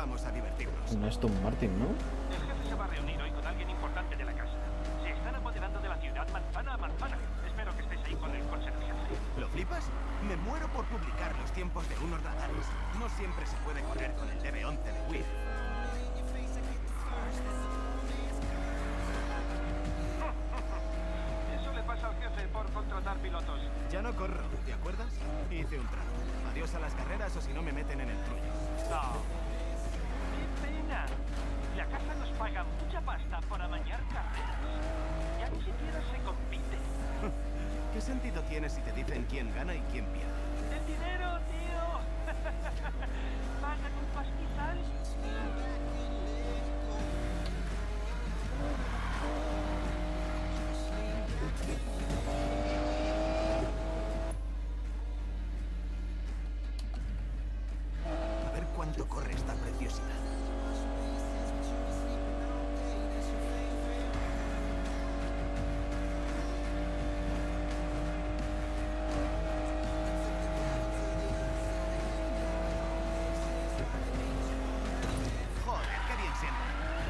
vamos a divertirnos. Un Aston Martin, ¿no? El jefe se va a reunir hoy con alguien importante de la casa. Se están apoderando de la ciudad manzana a manzana. Espero que estéis ahí con el consejo jefe. ¿Lo flipas? Me muero por publicar los tiempos de unos radares. No siempre se puede correr con el DB11 de Weir. Eso le pasa al jefe por contratar pilotos. Ya no corro, ¿te acuerdas? Hice un trato. Adiós a las carreras o si no me meten en el trullo. No. ¡Qué pena! La casa nos paga mucha pasta por amañar carreras. Ya ni siquiera se compite. ¿Qué sentido tiene si te dicen quién gana y quién pierde? ¡El dinero, tío! ¿Pagan un pastizal? A ver cuánto corre esta preciosidad. Joder, qué bien sienta.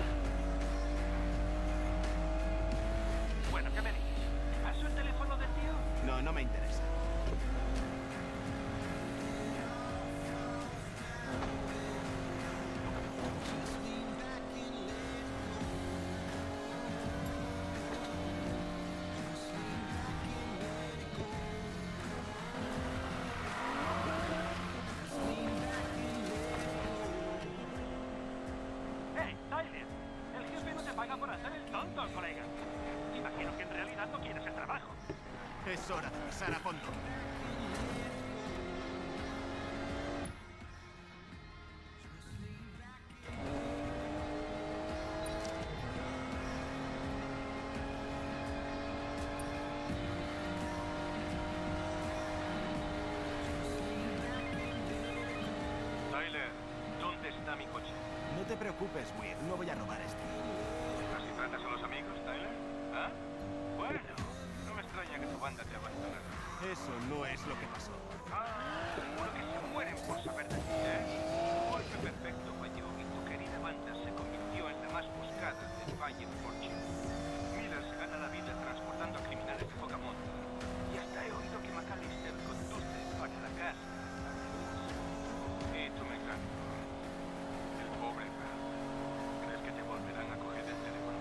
Bueno, ¿qué me dices? ¿Te paso el teléfono del tío? No, no me interesa. ¡Hey, Tyler! El jefe no te paga por hacer el tonto, colega. Imagino que en realidad no quieres el trabajo. Es hora de pisar a fondo. Tyler, ¿dónde está mi coche? No te preocupes, Weir, no voy a robar este. ¿Así tratas a los amigos, Tyler? ¿Ah? Bueno, no me extraña que tu banda te abandonara. Eso no es lo que pasó. Ah, seguro que se mueren por saber de ti, ¿eh? Tu golpe perfecto falló y tu querida banda se convirtió en la más buscada del Valle Fortune. Miller se gana la vida transportando a criminales de poca monta. Y hasta he oído que McAllister conduce para la casa. Y tu mecánico. El pobre Ralph. ¿Crees que te volverán a coger el teléfono?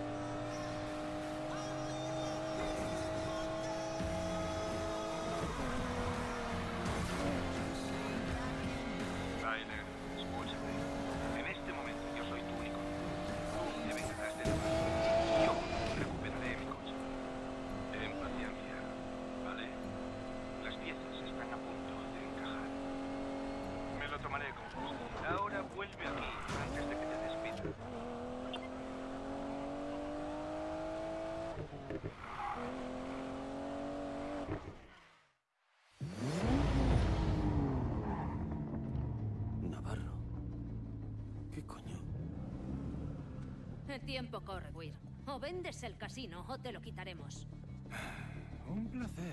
Tyler, escúchame. En este momento yo soy tu único. Tú te vengarás de mí. Yo recuperaré mi coche. Ten paciencia, ¿vale? Las piezas están a punto de encajar. Me lo tomaré con gusto. Ahora vuelve aquí antes de que te despida. Navarro. ¿Qué coño? El tiempo corre, Weir. O vendes el casino o te lo quitaremos. Un placer.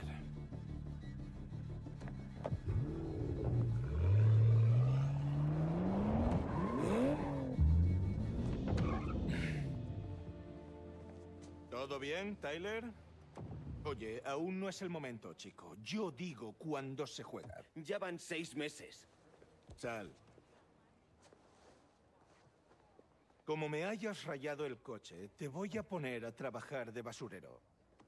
¿Todo bien, Tyler? Oye, aún no es el momento, chico. Yo digo cuándo se juega. Ya van 6 meses. Sal. Como me hayas rayado el coche, te voy a poner a trabajar de basurero.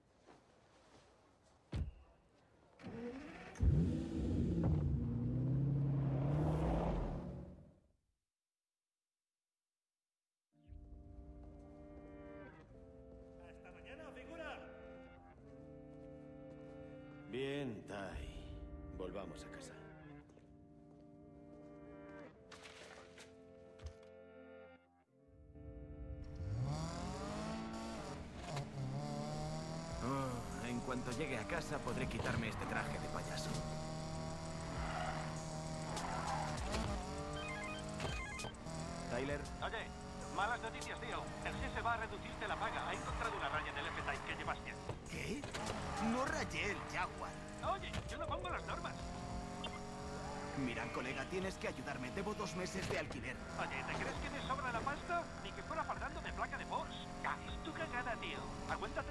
¡Hasta mañana, figura! Bien, Ty. Volvamos a casa. Oh, en cuanto llegue a casa podré quitarme este traje de payaso. Tyler, Oye, malas noticias, tío. El jefe va a reducirte la paga. Ha encontrado una raya en el F-Type que llevas bien. ¿qué? No rayé el Jaguar. Oye, yo no pongo las normas. Mira Mira, colega, tienes que ayudarme. Debo 2 meses de alquiler. Oye, ¿te crees que me sobra la pasta? Ni que fuera fardando de placa de Porsche. Es tu cagada, tío. Aguántate.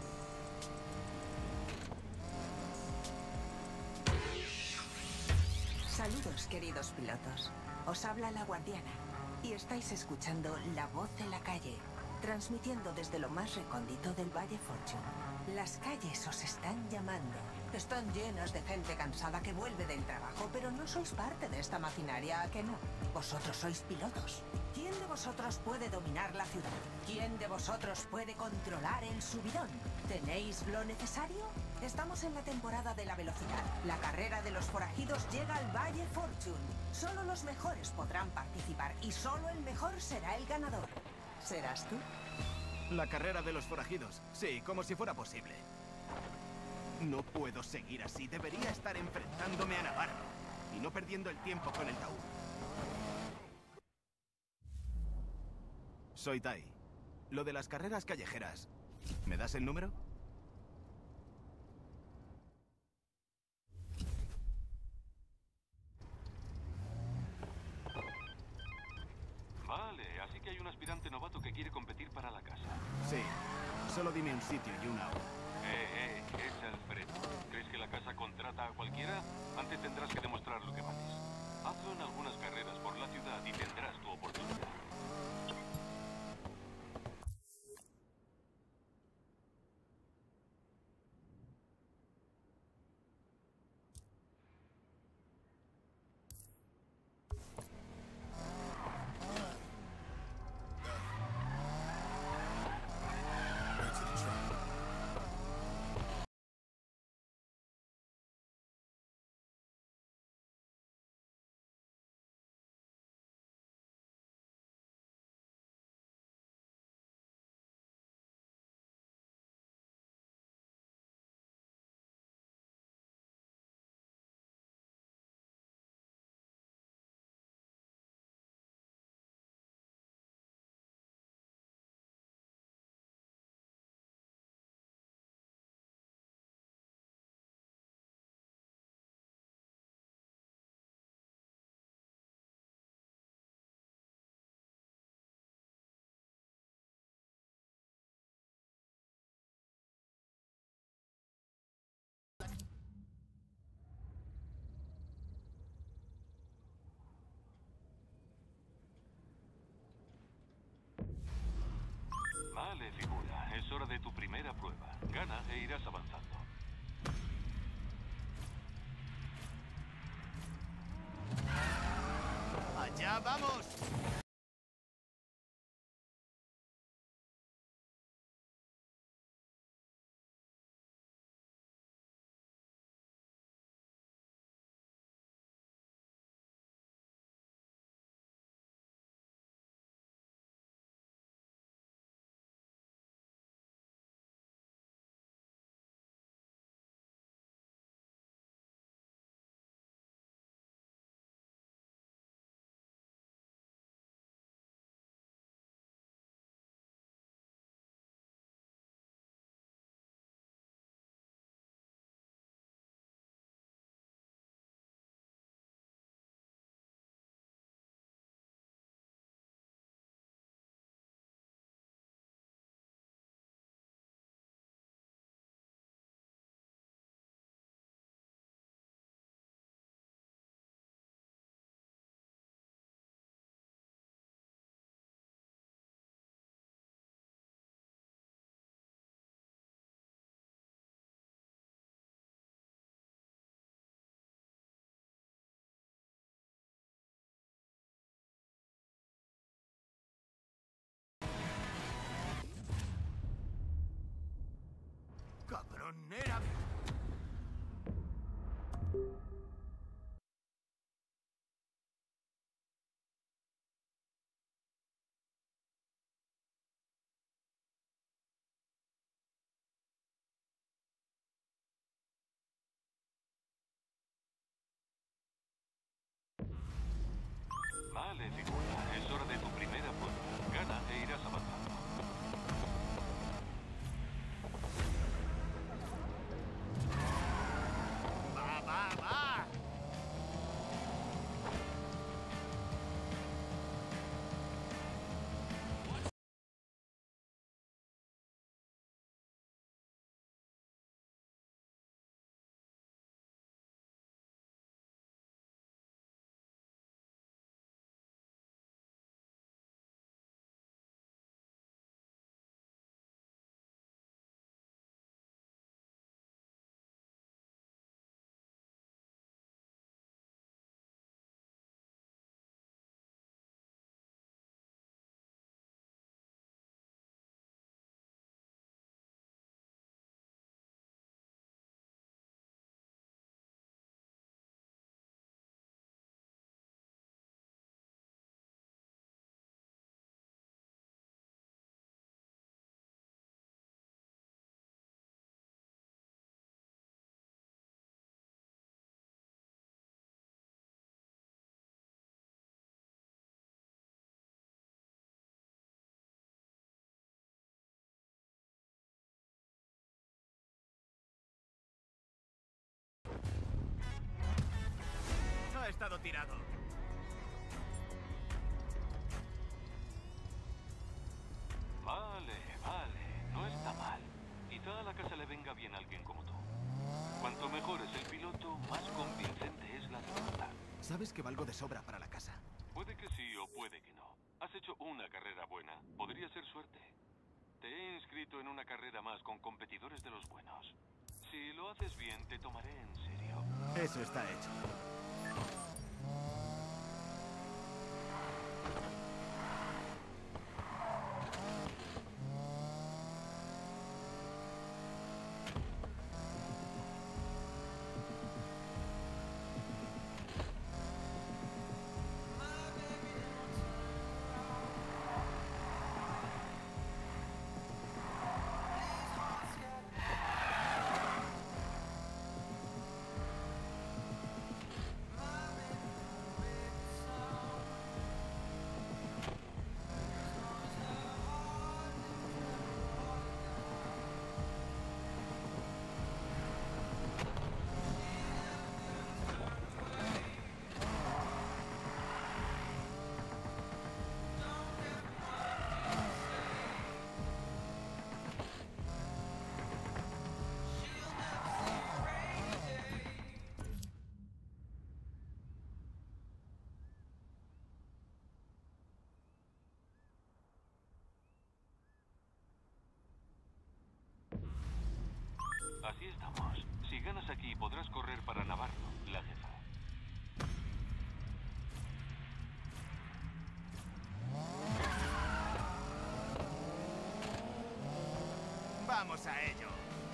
Saludos, queridos pilotos. Os habla la guardiana. Y estáis escuchando La Voz de la Calle, transmitiendo desde lo más recóndito del Valle Fortune. Las calles os están llamando. Están llenas de gente cansada que vuelve del trabajo, pero no sois parte de esta maquinaria, ¿a que no? Vosotros sois pilotos. ¿Quién de vosotros puede dominar la ciudad? ¿Quién de vosotros puede controlar el subidón? ¿Tenéis lo necesario? Estamos en la temporada de la velocidad. La carrera de los forajidos llega al Valle Fortune. Solo los mejores podrán participar y solo el mejor será el ganador. ¿Serás tú? La carrera de los forajidos. Sí, como si fuera posible. No puedo seguir así. Debería estar enfrentándome a Navarro y no perdiendo el tiempo con el Taur. Soy Tai. Lo de las carreras callejeras. ¿Me das el número? Vale, así que hay un aspirante novato que quiere competir para la casa. Sí. Solo dime un sitio y una hora. Es Alfredo. ¿Crees que la casa contrata a cualquiera? Antes tendrás que demostrar lo que vales. Hazlo en algunas carreras por la ciudad y tendrás tu oportunidad. Vale, figura. Es hora de tu primera prueba. Gana e irás avanzando. ¡Allá vamos! ¡Cabronera! Vale, figura. Es hora de tu primera prueba. Gana e irás avanzando. ¡Va, va, va! dejado tirado. Vale, vale. No está mal. Quizá a la casa le venga bien a alguien como tú. Cuanto mejor es el piloto, más convincente es la derrota. Sabes que valgo de sobra para la casa. Puede que sí o puede que no. Has hecho una carrera buena. Podría ser suerte. Te he inscrito en una carrera más con competidores de los buenos. Si lo haces bien, te tomaré en serio. Eso está hecho. Así estamos. Si ganas aquí, podrás correr para Navarro, la jefa. ¡Vamos a ello!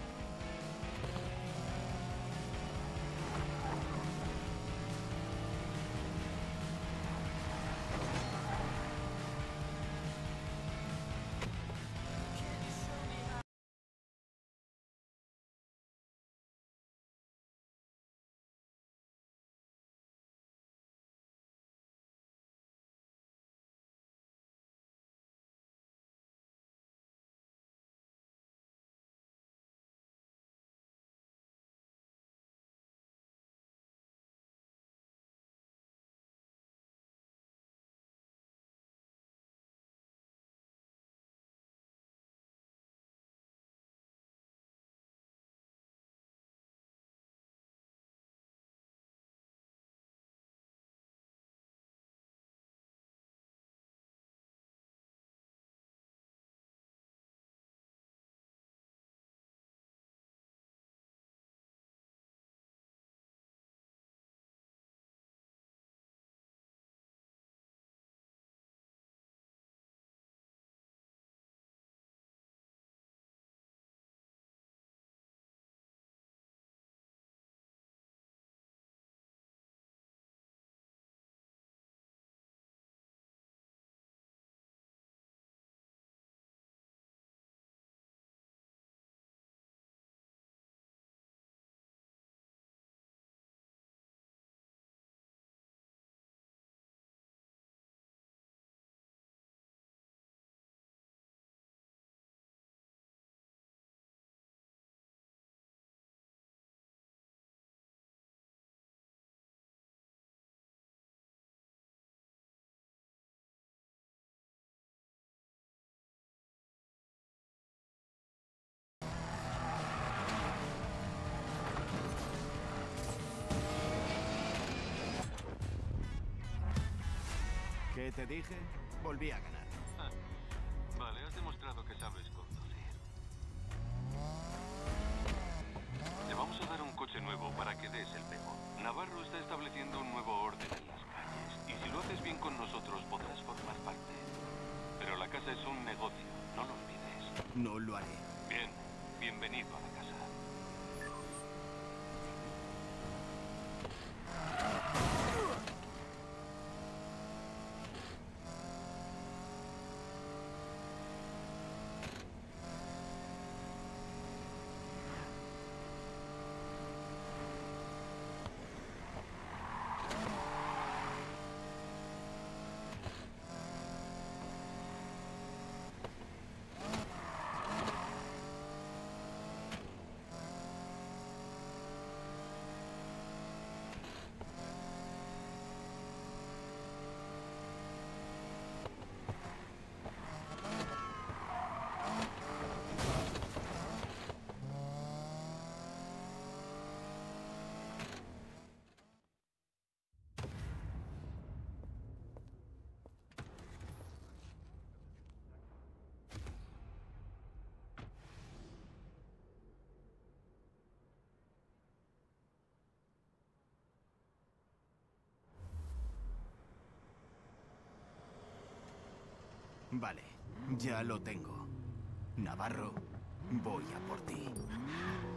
¿Qué te dije? Volví a ganar. Ah, vale, has demostrado que sabes conducir. Te vamos a dar un coche nuevo para que des el pego. Navarro está estableciendo un nuevo orden en las calles. Y si lo haces bien con nosotros, podrás formar parte. Pero la casa es un negocio, no lo olvides. No lo haré. Bien, bienvenido a la casa. Vale, ya lo tengo. Navarro, voy a por ti.